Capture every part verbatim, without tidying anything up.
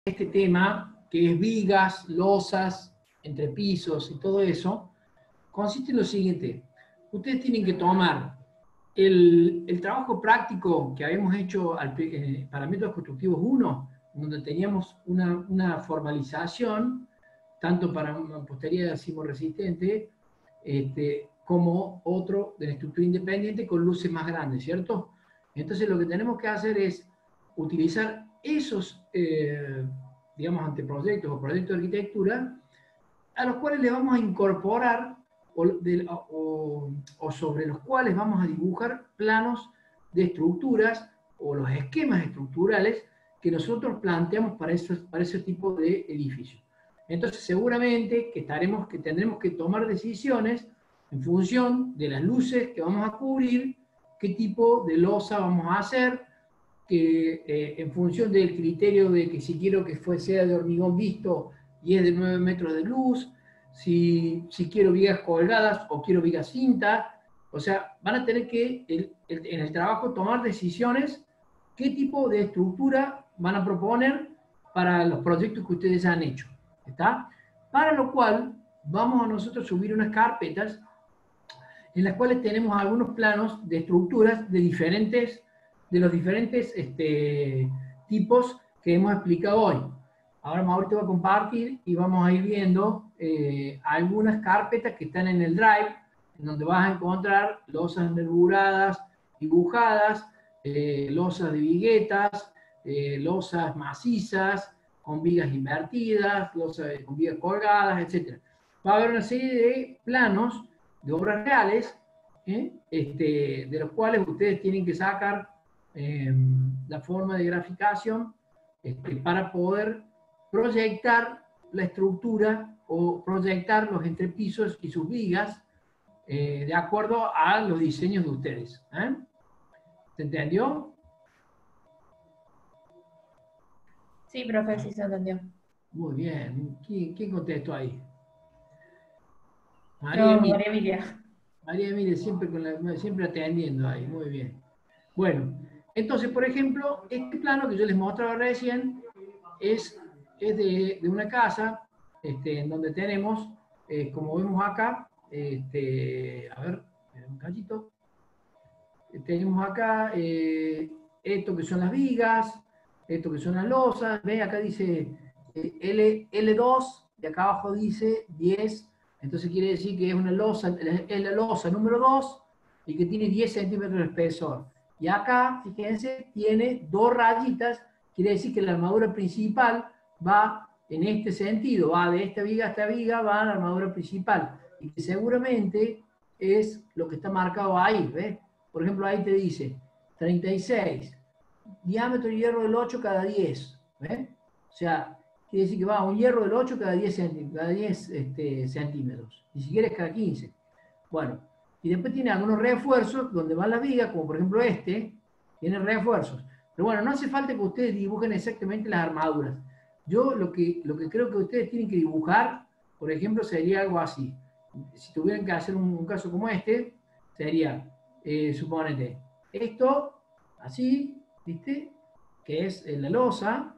este tema, que es vigas, losas, entrepisos y todo eso, consiste en lo siguiente. Ustedes tienen que tomar el, el trabajo práctico que habíamos hecho al, eh, para métodos constructivos uno, donde teníamos una, una formalización, tanto para mampostería sismorresistente, este, como otro de la estructura independiente con luces más grandes, ¿cierto? Entonces lo que tenemos que hacer es utilizar esos, eh, digamos, anteproyectos o proyectos de arquitectura, a los cuales le vamos a incorporar o, de, o, o sobre los cuales vamos a dibujar planos de estructuras o los esquemas estructurales que nosotros planteamos para, esos, para ese tipo de edificios. Entonces seguramente que, estaremos, que tendremos que tomar decisiones en función de las luces que vamos a cubrir, qué tipo de losa vamos a hacer, que eh, en función del criterio de que si quiero que fue, sea de hormigón visto y es de nueve metros de luz, si, si quiero vigas colgadas o quiero vigas cinta, o sea, van a tener que el, el, en el trabajo tomar decisiones qué tipo de estructura van a proponer para los proyectos que ustedes han hecho, ¿está? Para lo cual vamos a nosotros subir unas carpetas en las cuales tenemos algunos planos de estructuras de diferentes, de los diferentes este, tipos que hemos explicado hoy. Ahora Mauricio va a compartir y vamos a ir viendo eh, algunas carpetas que están en el Drive, en donde vas a encontrar losas enverguradas, dibujadas, eh, losas de viguetas, eh, losas macizas, con vigas invertidas, losas con vigas colgadas, etcétera. Va a haber una serie de planos de obras reales, ¿eh? este, de los cuales ustedes tienen que sacar eh, la forma de graficación este, para poder proyectar la estructura o proyectar los entrepisos y sus vigas eh, de acuerdo a los diseños de ustedes. ¿eh? ¿Se entendió? Sí, profe, sí se entendió. Muy bien. ¿Quién, quién contestó ahí? María No, Emilia. María Emilia. María Emilia siempre, con la, siempre atendiendo ahí. Muy bien. Bueno, entonces, por ejemplo, este plano que yo les mostraba recién es, es de, de una casa este, en donde tenemos, eh, como vemos acá, este, a ver, un cachito, tenemos acá eh, esto que son las vigas, esto que son las losas, ve acá dice eh, L, L dos, y acá abajo dice diez, entonces quiere decir que es una losa, es la losa número dos, y que tiene diez centímetros de espesor. Y acá, fíjense, tiene dos rayitas, quiere decir que la armadura principal va en este sentido, va de esta viga a esta viga, va a la armadura principal, y que seguramente es lo que está marcado ahí, ¿ves? Por ejemplo, ahí te dice treinta y seis, diámetro de hierro del ocho cada diez, ¿ves? O sea, quiere decir que va a un hierro del ocho cada diez, cada diez este, centímetros, ni siquiera es cada quince. Bueno, y después tiene algunos refuerzos donde van las vigas, como por ejemplo este, tiene refuerzos. Pero bueno, no hace falta que ustedes dibujen exactamente las armaduras. Yo lo que, lo que creo que ustedes tienen que dibujar, por ejemplo, sería algo así. Si tuvieran que hacer un, un caso como este, sería, eh, suponete, esto, así, ¿viste? Que es la losa,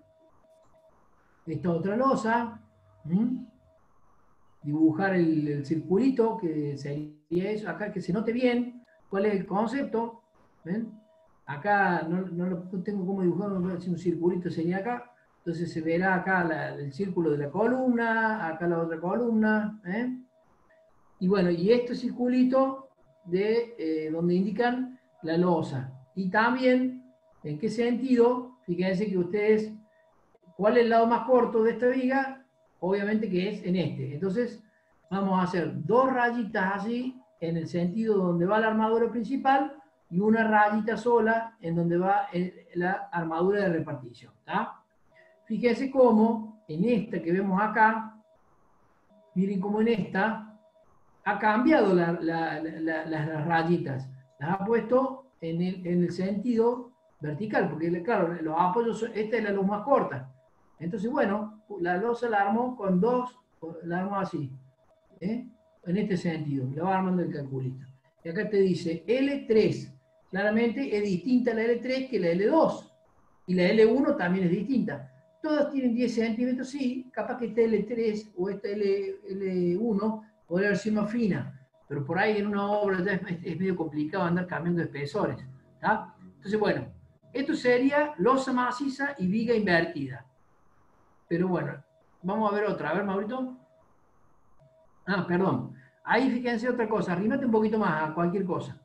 esta otra losa, ¿m? Dibujar el, el circulito, que sería eso, acá que se note bien cuál es el concepto, ¿ven? Acá no, no, no tengo cómo dibujarlo, un circulito sería acá, entonces se verá acá la, el círculo de la columna, acá la otra columna, ¿eh? Y bueno, y este circulito de eh, donde indican la losa. Y también, ¿en qué sentido? Fíjense que ustedes, ¿cuál es el lado más corto de esta viga? Obviamente que es en este. Entonces, vamos a hacer dos rayitas así, en el sentido donde va la armadura principal, y una rayita sola en donde va el, la armadura de repartición. ¿Tá? Fíjense cómo en esta que vemos acá, miren cómo en esta, ha cambiado la, la, la, las rayitas, las ha puesto en el, en el sentido vertical, porque claro, los apoyos, esta es la luz más corta. Entonces, bueno, la losa la armó con dos, la armó así, ¿eh? En este sentido, la va armando el calculito. Y acá te dice L tres, claramente es distinta la L tres que la L dos, y la L uno también es distinta. todas tienen diez centímetros, sí, capaz que esta L tres o esta L uno podría haber sido más fina, pero por ahí en una obra ya es, es medio complicado andar cambiando de espesores. ¿Tá? Entonces, bueno, esto sería losa maciza y viga invertida. Pero bueno, vamos a ver otra. A ver, Maurito. Ah, perdón. Ahí fíjense otra cosa. Arrímate un poquito más a cualquier cosa.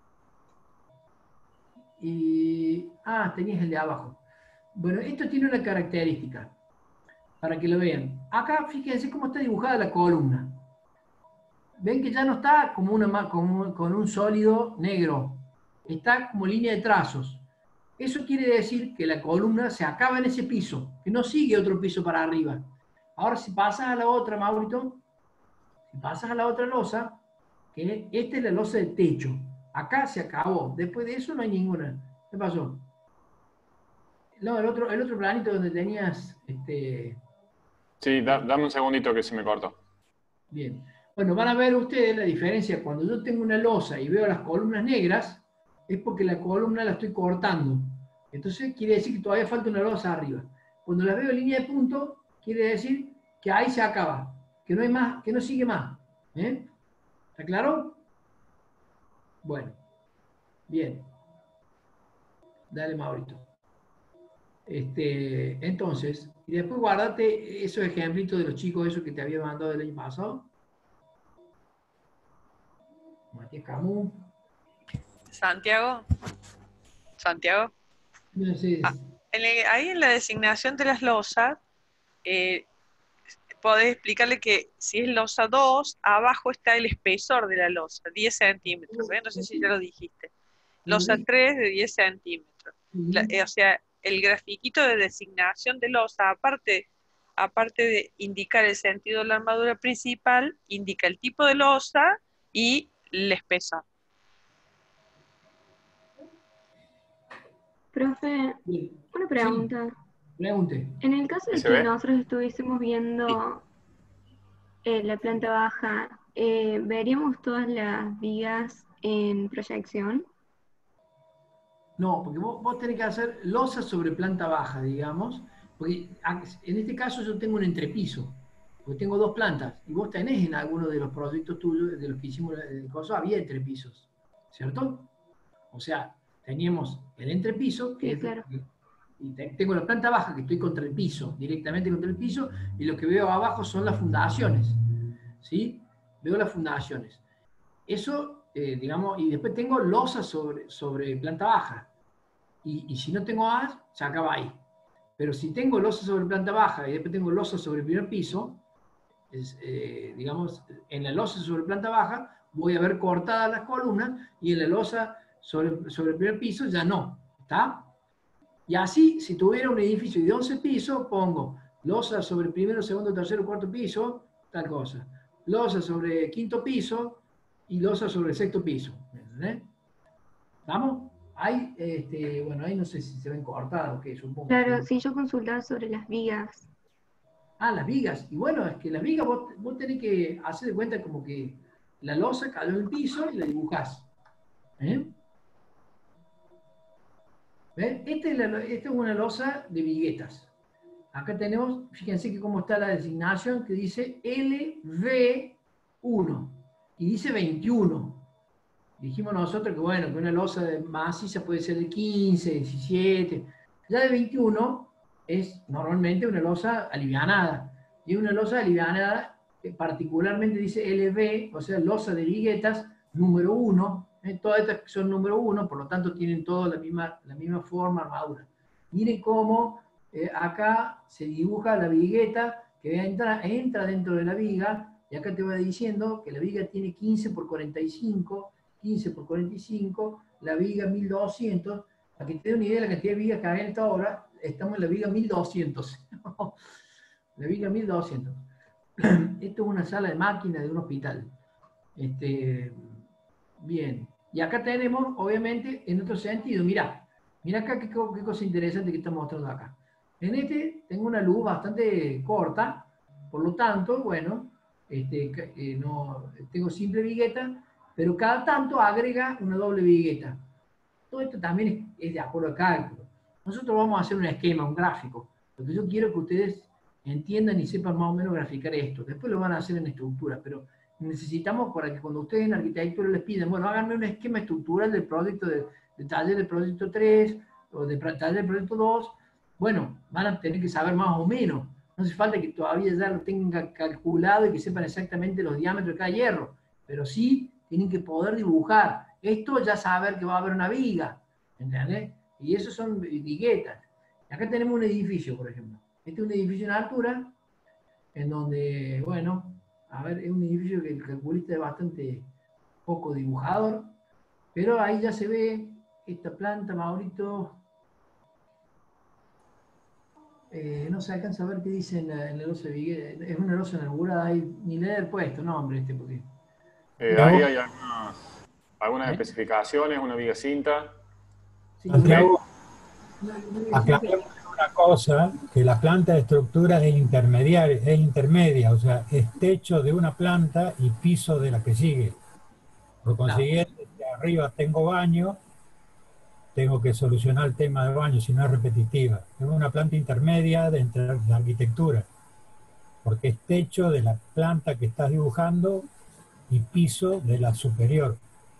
Y... Ah, tenías el de abajo. Bueno, esto tiene una característica, para que lo vean. Acá, fíjense cómo está dibujada la columna. Ven que ya no está como una, como, con un sólido negro. Está como línea de trazos. Eso quiere decir que la columna se acaba en ese piso, que no sigue otro piso para arriba. Ahora, si pasas a la otra, Maurito, si pasas a la otra losa, que esta es la losa de techo. Acá se acabó. Después de eso no hay ninguna. ¿Qué pasó? No, el otro, el otro planito donde tenías... Este... Sí, da, dame un segundito que se me cortó. Bien. Bueno, van a ver ustedes la diferencia. Cuando yo tengo una losa y veo las columnas negras, es porque la columna la estoy cortando. Entonces quiere decir que todavía falta una losa arriba. Cuando las veo en línea de punto, quiere decir que ahí se acaba, que no hay más, que no sigue más. ¿Eh? ¿Está claro? Bueno, bien. Dale, Maurito. Este, entonces, y después guardate esos ejemplitos de los chicos, esos que te había mandado el año pasado. Matías Camus. Santiago. Santiago. No sé. Ah, en el- ahí en la designación de las losas, eh, podés explicarle que si es losa dos, abajo está el espesor de la losa, diez centímetros. ¿eh? No sé si ya lo dijiste. Losa tres de diez centímetros. La- eh, o sea, el grafiquito de designación de losa, aparte, aparte de indicar el sentido de la armadura principal, indica el tipo de losa y el espesor. Profe, Bien. una pregunta. Sí, pregunte. En el caso de ¿Se que ve? nosotros estuviésemos viendo eh, la planta baja, eh, ¿veríamos todas las vigas en proyección? No, porque vos, vos tenés que hacer losa sobre planta baja, digamos, porque en este caso yo tengo un entrepiso, porque tengo dos plantas, y vos tenés en alguno de los proyectos tuyos, de los que hicimos el coso, había entrepisos, ¿cierto? O sea, teníamos el entrepiso, que Sí, es, claro. y tengo la planta baja, que estoy contra el piso, directamente contra el piso, y lo que veo abajo son las fundaciones, ¿sí? Veo las fundaciones. Eso, eh, digamos, y después tengo losa sobre, sobre planta baja. Y, y si no tengo A, se acaba ahí. Pero si tengo losa sobre planta baja y después tengo losa sobre el primer piso, es, eh, digamos, en la losa sobre planta baja voy a ver cortadas las columnas y en la losa sobre, sobre el primer piso ya no. ¿Está? Y así, si tuviera un edificio de once pisos, pongo losa sobre primero, segundo, tercero, cuarto piso, tal cosa. Losa sobre quinto piso y losa sobre el sexto piso. ¿Entendés? ¿Vamos? Ahí, este, bueno, ahí no sé si se ven cortados o qué, supongo. Claro, ¿Sí? si yo consultaba sobre las vigas. Ah, las vigas. Y bueno, es que las vigas vos, vos tenés que hacer de cuenta como que la losa cayó en el piso y la dibujás. ¿Eh? ¿Ven? Esta es, la- esta es una losa de viguetas. Acá tenemos, fíjense que cómo está la designación, que dice L V uno y dice veintiuno. Dijimos nosotros que bueno, que una losa de maciza puede ser de quince, diecisiete. Ya de veintiuno es normalmente una losa alivianada. Y una losa alivianada, que particularmente dice L V, o sea, losa de viguetas, número uno. ¿eh? Todas estas son número uno, por lo tanto tienen toda la misma, la misma forma, armadura. Miren cómo eh, acá se dibuja la vigueta que entra, entra dentro de la viga, y acá te voy diciendo que la viga tiene quince por cuarenta y cinco, quince por cuarenta y cinco, la viga mil doscientos. Para que te dé una idea de la cantidad de vigas que hay en esta obra, estamos en la viga mil doscientos. La viga mil doscientos. Esto es una sala de máquinas de un hospital. Este, bien. Y acá tenemos, obviamente, en otro sentido, mirá, mirá acá qué, qué cosa interesante que está mostrando acá. En este tengo una luz bastante corta, por lo tanto, bueno, este, eh, no, tengo simple vigueta, pero cada tanto agrega una doble vigueta. Todo esto también es, es de acuerdo al cálculo. Nosotros vamos a hacer un esquema, un gráfico, Lo que yo quiero es que ustedes entiendan y sepan más o menos graficar esto. Después lo van a hacer en estructura, pero necesitamos para que cuando ustedes en arquitectura les piden, bueno, háganme un esquema estructural del proyecto de, de taller del proyecto tres o de taller del proyecto dos, bueno, van a tener que saber más o menos. No hace falta que todavía ya lo tengan calculado y que sepan exactamente los diámetros de cada hierro, pero sí tienen que poder dibujar. Esto ya saber que va a haber una viga, ¿entendés? Y eso son viguetas. Acá tenemos un edificio, por ejemplo. Este es un edificio en altura, en donde, bueno, a ver, es un edificio que el calculista es bastante poco dibujador, pero ahí ya se ve esta planta, Maurito. Eh, no se alcanza a ver qué dice en la, en la losa de vigueta. Es una losa enarbolada, ahí ni leer el puesto, no, hombre, este, porque... Eh, ahí hay algunas, algunas ¿Eh? especificaciones, una viga cinta. Sí, Santiago, una- una- aclaremos una cosa, que la planta de estructura es intermediaria, es intermedia, o sea, es techo de una planta y piso de la que sigue. Por consiguiente, si arriba tengo baño, tengo que solucionar el tema de baño, si no es repetitiva. Es una planta intermedia de entre la arquitectura, porque es techo de la planta que estás dibujando y piso de la superior.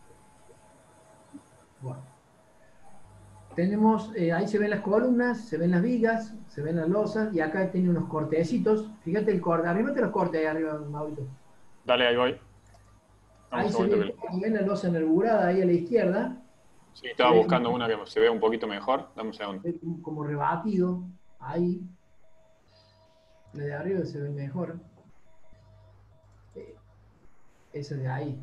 Bueno. Tenemos, eh, ahí se ven las columnas, se ven las vigas, se ven las losas, y acá tiene unos cortecitos. Fíjate el corte, arrímate los cortes ahí arriba, Maurito. Dale, ahí voy. Dame Ahí un se segundito ve, que- ahí ven la losa enarbolada ahí a la izquierda, Sí, estaba buscando una que se vea un poquito mejor. Dame un segundo. ve como- como rebatido, ahí. La de arriba se ve mejor. Eh, Esa de ahí.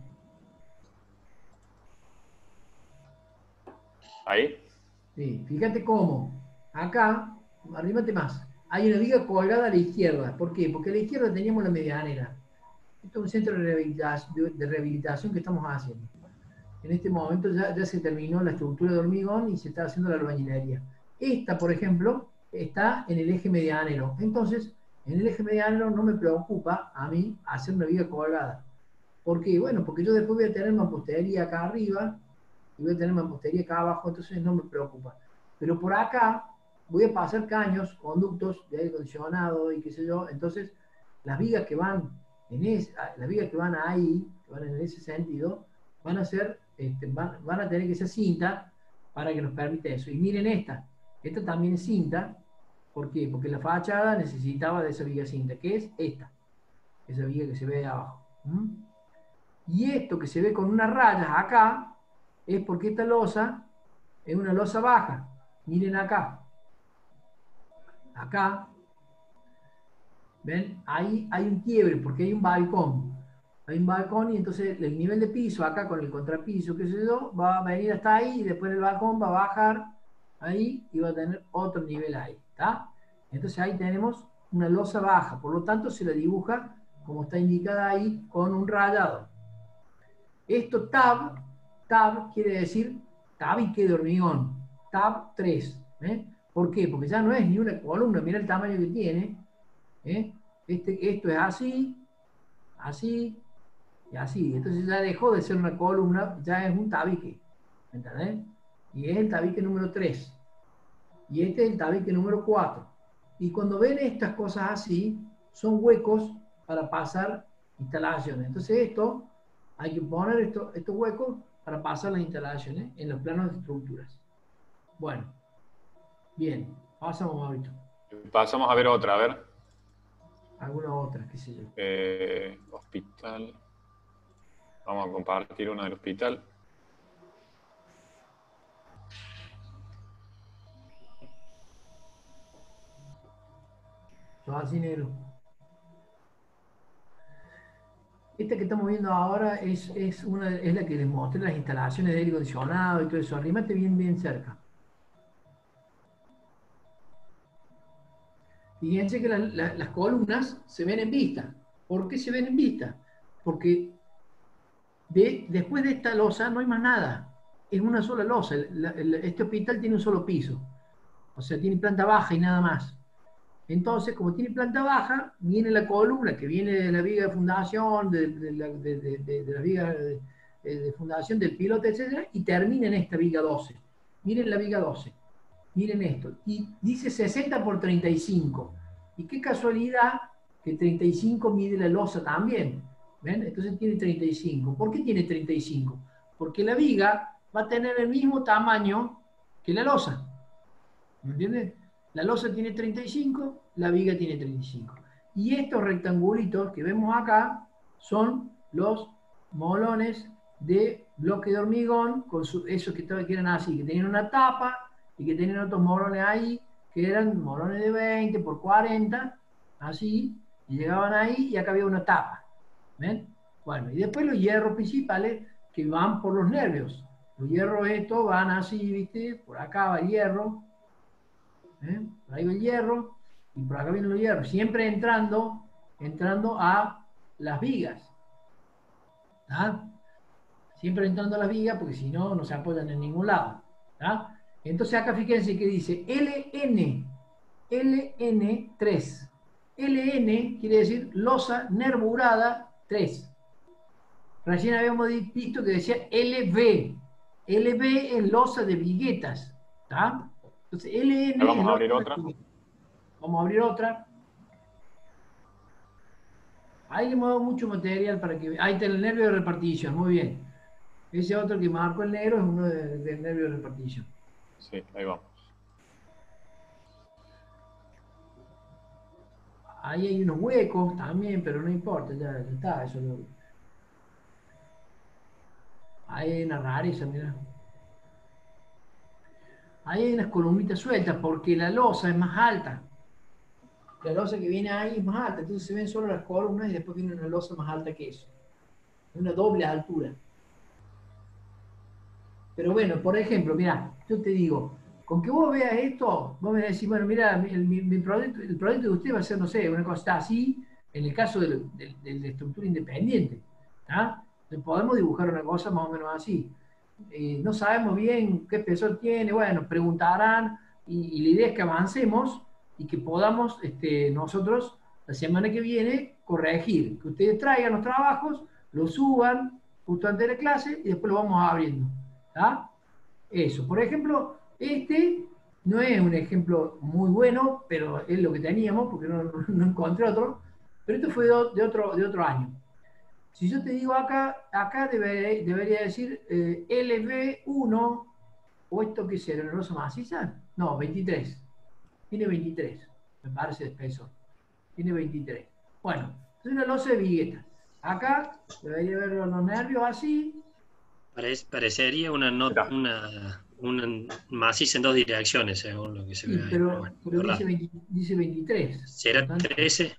Ahí. Sí, fíjate cómo. Acá, arrímate más. Hay una viga colgada a la izquierda. ¿Por qué? Porque a la izquierda teníamos la medianera. Esto es un centro de rehabilitación, de- de rehabilitación que estamos haciendo. En este momento ya, ya se terminó la estructura de hormigón y se está haciendo la albañilería. Esta, por ejemplo, está en el eje medianero. Entonces, en el eje medianero no me preocupa a mí hacer una viga colgada. ¿Por qué? Bueno, porque yo después voy a tener mampostería acá arriba y voy a tener mampostería acá abajo, entonces no me preocupa. Pero por acá voy a pasar caños, conductos de aire acondicionado y qué sé yo. Entonces, las vigas que van en ese, las vigas que van ahí, que van en ese sentido, van a ser, este, van, van a tener que ser cinta para que nos permita eso. Y miren esta, esta también es cinta. ¿Por qué? Porque la fachada necesitaba de esa viga cinta, que es esta, esa viga que se ve de abajo. ¿Mm? Y esto que se ve con unas rayas acá, es porque esta losa es una losa baja. Miren acá. Acá. ¿Ven? Ahí hay un quiebre porque hay un balcón. Hay un balcón y entonces el nivel de piso acá con el contrapiso, qué sé yo, va a venir hasta ahí y después el balcón va a bajar ahí y va a tener otro nivel ahí. ¿Está? Entonces ahí tenemos una losa baja. Por lo tanto se la dibuja como está indicada ahí con un rayado. Esto tab, tab quiere decir tabique de hormigón, tab tres. ¿eh? ¿Por qué? Porque ya no es ni una columna, mira el tamaño que tiene. ¿eh? Este, esto es así, así y así. Entonces ya dejó de ser una columna, ya es un tabique. ¿Entendés? Y es el tabique número tres. Y este es el tabique número cuatro. Y cuando ven estas cosas así, son huecos para pasar instalaciones. Entonces esto, hay que poner esto, estos huecos para pasar las instalaciones en los planos de estructuras. Bueno, bien, pasamos ahorita. Pasamos a ver otra, a ver. Alguna otra, qué sé yo. Eh, hospital. Vamos a compartir una del hospital. Yo así negro. Esta que estamos viendo ahora es, es, una, es la que les mostré las instalaciones de aire acondicionado y todo eso. Arrímate bien, bien cerca. Fíjense que la, la, las columnas se ven en vista. ¿Por qué se ven en vista? Porque de, después de esta losa no hay más nada. Es una sola losa. La, la, este hospital tiene un solo piso. O sea, tiene planta baja y nada más. Entonces, como tiene planta baja, viene la columna que viene de la viga de fundación, de, de, la, de, de, de, de la viga de, de fundación del pilote, etcétera, y termina en esta viga doce. Miren la viga doce. Miren esto, y dice sesenta por treinta y cinco. Y qué casualidad que treinta y cinco mide la losa también. ¿Ven? Entonces tiene treinta y cinco. ¿Por qué tiene treinta y cinco? Porque la viga va a tener el mismo tamaño que la losa. ¿Me entiendes? La losa tiene treinta y cinco, la viga tiene treinta y cinco. Y estos rectangulitos que vemos acá son los molones de bloque de hormigón, con su, esos que, que eran así, que tenían una tapa y que tenían otros molones ahí, que eran molones de veinte por cuarenta, así, y llegaban ahí y acá había una tapa. ¿Ven? Bueno, y después los hierros principales que van por los nervios. Los hierros estos van así, ¿viste? Por acá va el hierro, ¿eh? Por ahí va el hierro, y por acá vienen los hierros, siempre entrando, entrando a las vigas. ¿Ah? Siempre entrando a las vigas, porque si no, no se apoyan en ningún lado. ¿Ah? Entonces acá fíjense que dice L N, L N tres. L N quiere decir losa nervurada tres. Recién habíamos visto que decía L V. L V es losa de viguetas. ¿Tá? Entonces L N vamos es a abrir losa otra. de... Vamos a abrir otra. Ahí le hemos dado mucho material para que... Ahí está el nervio de repartición, muy bien. Ese otro que marcó el negro es uno del de nervio de repartición. Sí, ahí vamos. Ahí hay unos huecos también, pero no importa, ya, ya está, eso lo... Ahí hay una rareza, mira. Ahí hay unas columnitas sueltas porque la losa es más alta. La losa que viene ahí es más alta, entonces se ven solo las columnas y después viene una losa más alta que eso. Una doble altura. Pero bueno, por ejemplo, mira, yo te digo, con que vos veas esto, vos me decís, bueno, mira, el, mi, mi proyecto, el proyecto de usted va a ser, no sé, una cosa así, en el caso de, de, de la estructura independiente. ¿Ah? Podemos dibujar una cosa más o menos así. Eh, no sabemos bien qué espesor tiene, bueno, preguntarán, y, y la idea es que avancemos y que podamos este, nosotros, la semana que viene, corregir, que ustedes traigan los trabajos, los suban justo antes de la clase y después lo vamos abriendo. ¿Ah? Eso, por ejemplo, este no es un ejemplo muy bueno, pero es lo que teníamos, porque no, no, no encontré otro, pero esto fue de, de, otro, de otro año. Si yo te digo acá, acá debe, debería decir eh, L V uno, o esto que será, ¿una losa maciza? No, veintitrés. Tiene veintitrés, me parece de espesor. Tiene veintitrés. Bueno, es una losa de vigueta. Acá debería ver los nervios así. Parece, parecería una, not, una, una maciza en dos direcciones, según lo que se sí, ve ahí. Pero, Pero, bueno, pero dice, veinte, dice veintitrés. ¿será tanto, trece?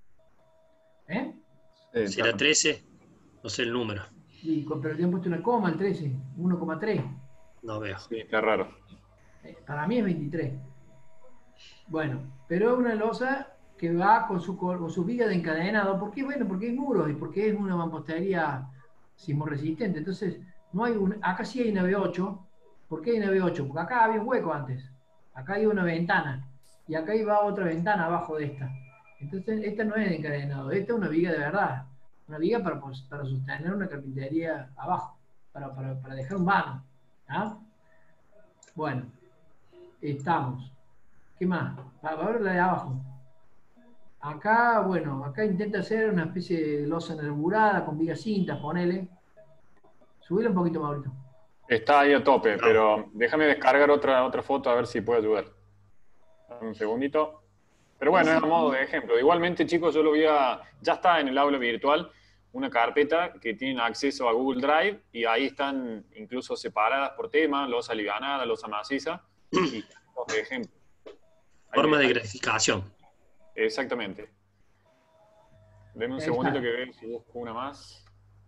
¿Eh? Sí, ¿Será claro. trece? No sé el número. Y, pero le han puesto una coma al trece, uno coma tres. No veo. Sí, está raro. Eh, para mí es veintitrés. Bueno, pero es una losa que va con su, con su viga de encadenado. ¿Por qué? Bueno, porque es muro y porque es una mampostería sismorresistente. Entonces, no hay un, acá sí hay una V ocho. ¿Por qué hay una V ocho? Porque acá había un hueco antes. Acá hay una ventana. Y acá iba otra ventana abajo de esta. Entonces, esta no es de encadenado. Esta es una viga de verdad. Una viga para, para sostener una carpintería abajo. Para, para, para dejar un vano. ¿Ah? Bueno, estamos. ¿Qué más? A ver la de abajo. Acá, bueno, acá intenta hacer una especie de losa nervurada con vigas cintas, ponele. Subile un poquito, Maurito. Está ahí a tope, pero déjame descargar otra, otra foto a ver si puedo ayudar. Dame un segundito. Pero bueno, es a modo de ejemplo. Igualmente, chicos, yo lo voy a... Ya está en el aula virtual una carpeta que tiene acceso a Google Drive y ahí están incluso separadas por tema, losa alivianada, losa maciza y de ejemplo. Forma de graficación. Exactamente. Denme un Ahí segundito está. que veo si busco una más.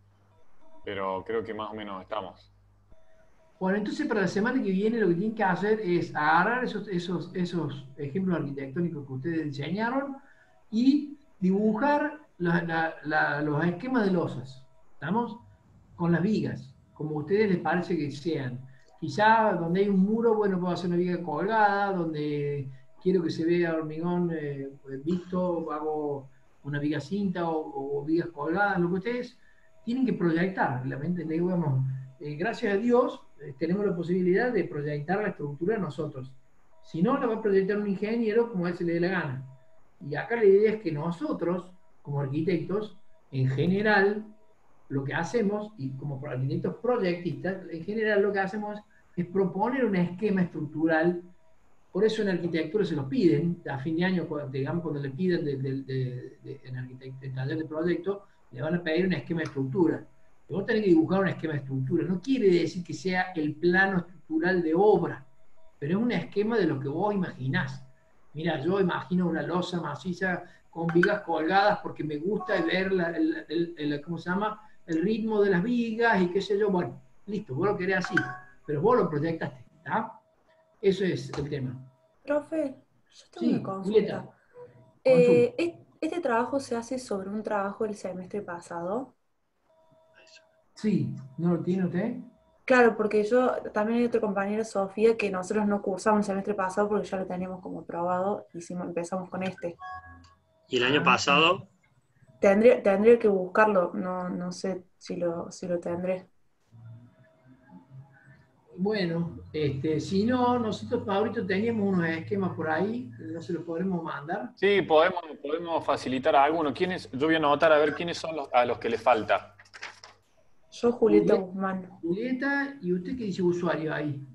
Pero creo que más o menos estamos. Bueno, entonces para la semana que viene lo que tienen que hacer es agarrar esos, esos, esos ejemplos arquitectónicos que ustedes enseñaron y dibujar la, la, la, los esquemas de losas. ¿Estamos? Con las vigas, como a ustedes les parece que sean. Quizá donde hay un muro, bueno, puedo hacer una viga colgada, donde quiero que se vea hormigón eh, visto, hago una viga cinta o, o vigas colgadas, lo que ustedes tienen que proyectar. La mente, digamos, eh, gracias a Dios, eh, tenemos la posibilidad de proyectar la estructura nosotros. Si no, la va a proyectar un ingeniero como a él se le dé la gana. Y acá la idea es que nosotros, como arquitectos, en general, lo que hacemos, y como arquitectos proyectistas, en general lo que hacemos es proponer un esquema estructural. Por eso en arquitectura se los piden, a fin de año, digamos, cuando le piden de, de, de, de, en arquitectura, en taller de proyecto, le van a pedir un esquema de estructura. Y vos tenés que dibujar un esquema de estructura. No quiere decir que sea el plano estructural de obra, pero es un esquema de lo que vos imaginás. Mira, yo imagino una losa maciza con vigas colgadas porque me gusta ver la, el, el, el, ¿cómo se llama? El ritmo de las vigas y qué sé yo. Bueno, listo, vos lo querés así, pero vos lo proyectaste, ¿está? Eso es el tema. Profe, yo tengo Sí, una consulta. Julieta, Eh, ¿es- ¿Este trabajo se hace sobre un trabajo del semestre pasado? Sí, ¿no lo tiene usted? Claro, porque yo, también hay otro compañero, Sofía, que nosotros no cursamos el semestre pasado porque ya lo teníamos como aprobado y hicimos- empezamos con este. Y el año Ah. pasado, Tendría, tendría que buscarlo, no, no sé si lo, si lo tendré. Bueno, este, si no, nosotros ahorita teníamos unos esquemas por ahí, no se los podremos mandar. Sí, podemos, podemos facilitar a alguno. ¿Quiénes? Yo voy a anotar a ver quiénes son los, a los que les falta. Yo, Julieta Julieta. Guzmán. Julieta, ¿y usted qué dice usuario ahí?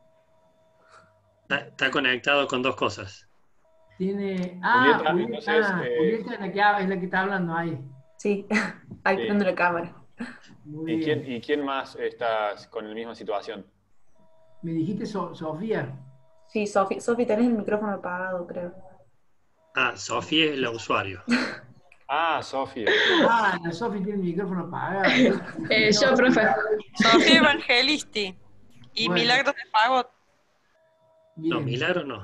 está, está conectado con dos cosas. Tiene. Ah, Julieta, Julieta, entonces, ah, eh, Julieta es la, que, ha- es la que está hablando ahí. Sí, ahí Sí. prendo la cámara. Muy ¿Y bien. quién, ¿Y quién más está con la misma situación? ¿Me dijiste So- Sofía? Sí, Sofi, Sofi, tenés el micrófono apagado, creo. Ah, Sofía es la usuario. Ah, Sofía. Ah, la Sofía tiene el micrófono apagado. Eh, yo, profe. Sofía Evangelisti y Bueno. Milagros de Fagot. No, Bien. Milagro no.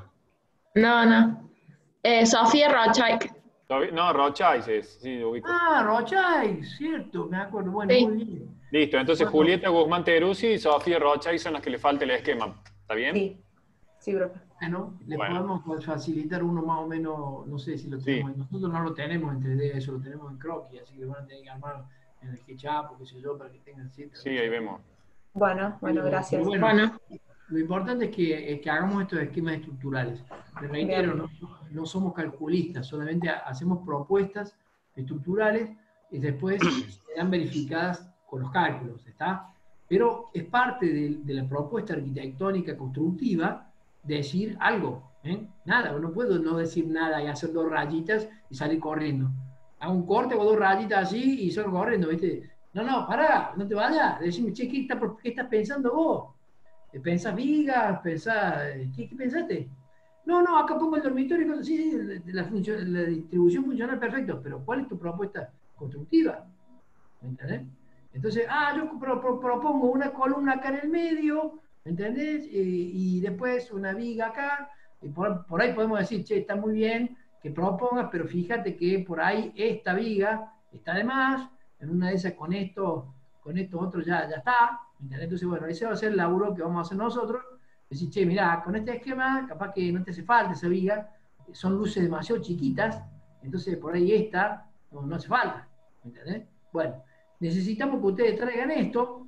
No, no. Eh, Sofía Rochaik. Sofi- No, Rochais es, sí, lo ubico. Ah, Rochay, cierto, me acuerdo. Bueno, Sí. muy bien. Listo, entonces Bueno. Julieta Guzmán Teruzzi y Sofía Rochais son las que le falta el esquema. ¿Está bien? Sí, sí, profe. Bueno, le Bueno. podemos facilitar uno más o menos, no sé si lo Sí. tenemos. Nosotros no lo tenemos en tres D, eso lo tenemos en croquis, así que van a tener que armar en el SketchUp o qué sé yo, para que tengan cierta. Sí, ahí vemos. Bueno, bueno, Pero- gracias. pero bueno, Bueno, lo importante es que, es que hagamos estos esquemas estructurales. Les reitero, Bien. no, no somos calculistas, solamente ha- hacemos propuestas estructurales y después serán verificadas con los cálculos, ¿está? Pero es parte de, de la propuesta arquitectónica constructiva decir algo, ¿eh? Nada, no puedo no decir nada y hacer dos rayitas y salir corriendo. Hago un corte, hago dos rayitas así y salgo corriendo, ¿viste? No, no, pará, no te vayas. Decime, che, ¿qué, está- qué estás pensando vos? ¿Pensás vigas? ¿Pensás, ¿qué, qué pensaste? No, no, acá pongo el dormitorio, y cosas- sí, sí, la, la función- la distribución funcional perfecto, pero ¿cuál es tu propuesta constructiva? ¿Me entendés? Entonces, ah, yo pro- pro- propongo una columna acá en el medio, ¿me entendés? Y, y después una viga acá, y por, por ahí podemos decir, che, está muy bien que propongas, pero fíjate que por ahí esta viga está de más, en una de esas con esto, con estos otros ya, ya está, ¿me entendés? Entonces, bueno, ese va a ser el laburo que vamos a hacer nosotros, decir, che, mirá, con este esquema, capaz que no te hace falta esa viga, son luces demasiado chiquitas, entonces por ahí esta no, no hace falta, ¿me entendés? Bueno, necesitamos que ustedes traigan esto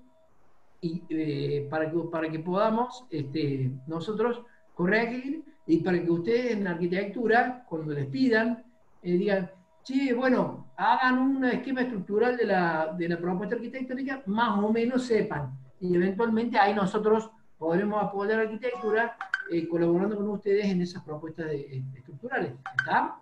y, eh, para, que, para que podamos este, nosotros corregir y para que ustedes en arquitectura, cuando les pidan, eh, digan, sí, bueno, hagan un esquema estructural de la, de la propuesta arquitectónica, más o menos sepan. Y eventualmente ahí nosotros podremos apoyar la arquitectura eh, colaborando con ustedes en esas propuestas de, eh, estructurales. ¿Está?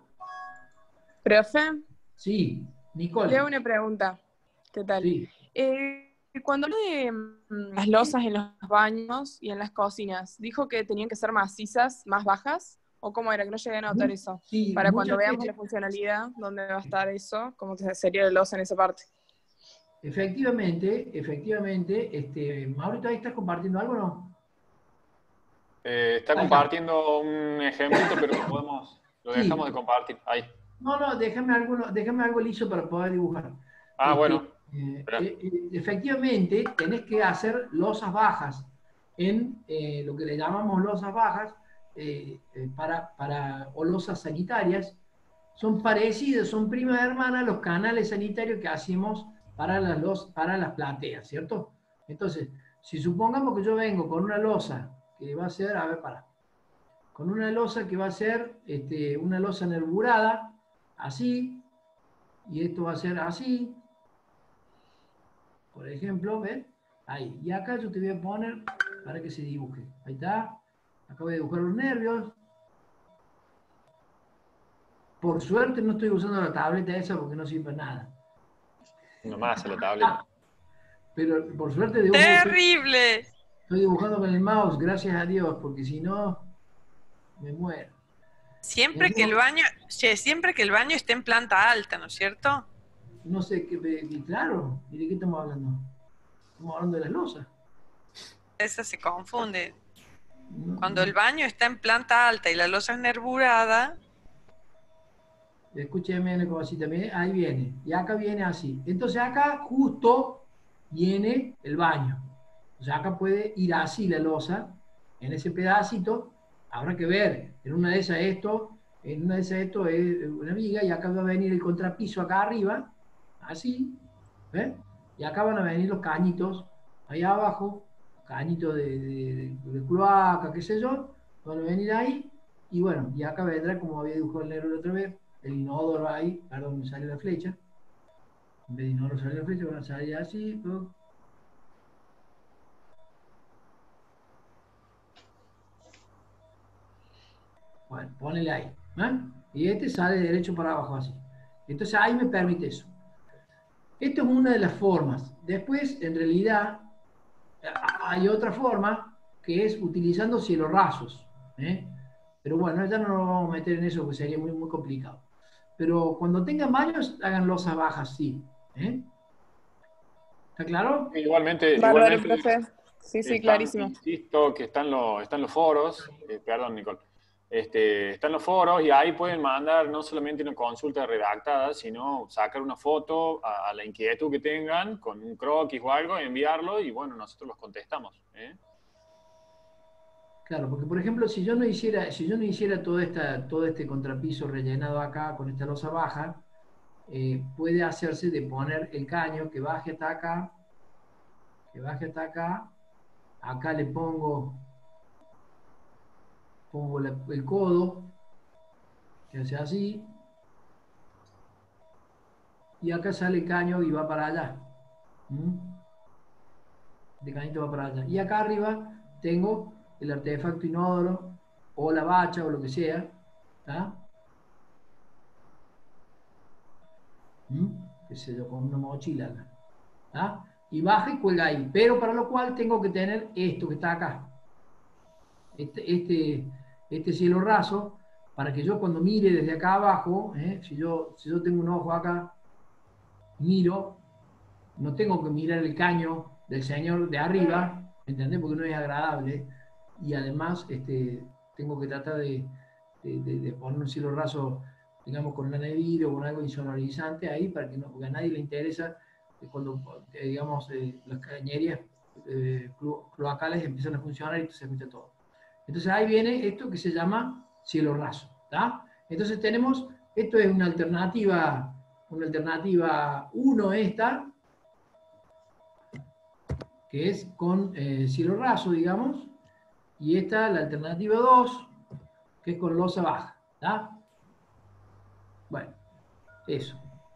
Profe, Sí, Nicole. le hago una pregunta. ¿Qué tal? Sí. Eh, cuando habló de mm, las losas en los baños y en las cocinas, ¿dijo que tenían que ser macizas, más bajas? ¿O cómo era? Que no llegué a notar eso. Sí, Para muchas cuando veamos veces- la funcionalidad, ¿dónde va a estar eso? ¿Cómo sería la losa en esa parte? Efectivamente, efectivamente, este, Maurito, ¿ahí estás compartiendo algo o no? Eh, está Ahí está. compartiendo un ejemplito, pero lo podemos, lo Sí. dejamos de compartir. Ahí. No, no, déjame algo, déjame algo liso para poder dibujar. Ah, Este, bueno. eh, Espera. eh, eh, efectivamente, tenés que hacer losas bajas en eh, lo que le llamamos losas bajas eh, eh, para, para, o losas sanitarias. Son parecidas, son primas hermanas a los canales sanitarios que hacemos para las, los, para las plateas, ¿cierto? Entonces, si supongamos que yo vengo con una losa que va a ser, a ver, para. con una losa que va a ser este, una losa nervurada, así, y esto va a ser así, por ejemplo, ¿ven? Ahí. Y acá yo te voy a poner para que se dibuje. Ahí está. Acá voy a dibujar los nervios. Por suerte no estoy usando la tableta esa porque no sirve para nada. Nomás a la tableta. Pero por suerte dibujo. ¡Terrible! Estoy dibujando con el mouse, gracias a Dios, porque si no, me muero. Siempre que el baño, che, siempre que el baño esté en planta alta, ¿no es cierto? No sé, qué, claro, ¿y de qué estamos hablando? Estamos hablando de las losas. Esa se confunde. Cuando el baño está en planta alta y la losa es nervurada. Escúcheme como así también, ahí viene, y acá viene así. Entonces acá justo viene el baño. O sea, acá puede ir así la losa, en ese pedacito, habrá que ver, en una de esas esto, en una de esas esto es una viga, y acá va a venir el contrapiso acá arriba, así, ¿ves? Y acá van a venir los cañitos, ahí abajo, cañitos de, de, de, de cloaca, qué sé yo, van a venir ahí, y bueno, y acá vendrá, como había dibujado el negro la otra vez, el inodoro ahí, perdón, me sale la flecha, en vez de inodoro sale la flecha, van a salir así, ¿no? Bueno, ponele ahí, ¿eh? Y este sale derecho para abajo así. Entonces ahí me permite eso. Esto es una de las formas. Después, en realidad, hay otra forma que es utilizando cielos rasos, ¿eh? Pero bueno, ya no nos vamos a meter en eso porque sería muy, muy complicado. Pero cuando tengan baños, hagan losas bajas, sí. ¿eh? ¿Está claro? Igualmente, Bárbaro, igualmente profe. Sí, sí, están, clarísimo. insisto que están los, están los foros, eh, perdón, Nicole, este, están los foros y ahí pueden mandar no solamente una consulta redactada, sino sacar una foto a, a la inquietud que tengan con un croquis o algo, enviarlo y bueno, nosotros los contestamos. ¿eh? Claro, porque por ejemplo, si yo no hiciera, si yo no hiciera toda esta, todo este contrapiso rellenado acá con esta losa baja, eh, puede hacerse de poner el caño que baje hasta acá, que baje hasta acá, acá le pongo, pongo la, el codo, que hace así, y acá sale el caño y va para allá. ¿Mm? El cañito va para allá. Y acá arriba tengo el artefacto inodoro, o la bacha, o lo que sea, ¿tá? ¿Mm? Qué sé yo, con una mochila acá. ¿tá? Y baja y cuelga ahí. Pero para lo cual tengo que tener esto que está acá. Este, este, este cielo raso, para que yo cuando mire desde acá abajo, ¿eh? si, yo, si yo tengo un ojo acá, miro, no tengo que mirar el caño del señor de arriba, ¿entendés? Porque no es agradable. Y además este, tengo que tratar de, de, de, de poner un cielo raso, digamos, con una vidrio o con algo insonorizante ahí, para que no, porque a nadie le interesa que cuando, eh, digamos, eh, las cañerías eh, cloacales empiezan a funcionar y se escucha todo. Entonces ahí viene esto que se llama cielo raso, ¿tá? Entonces tenemos, esto es una alternativa, una alternativa uno esta, que es con eh, cielo raso, digamos, y esta, la alternativa dos, que es con losa baja, ¿tá? Bueno, eso.